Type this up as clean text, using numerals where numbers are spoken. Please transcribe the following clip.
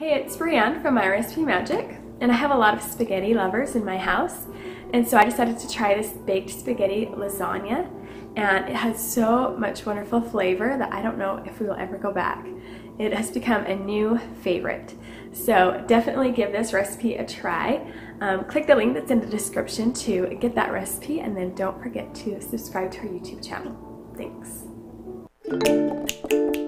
Hey, it's Brienne from My Recipe Magic, and I have a lot of spaghetti lovers in my house, and so I decided to try this baked spaghetti lasagna, and it has so much wonderful flavor that I don't know if we will ever go back. It has become a new favorite, so definitely give this recipe a try. Click the link that's in the description to get that recipe, and then don't forget to subscribe to our YouTube channel. Thanks.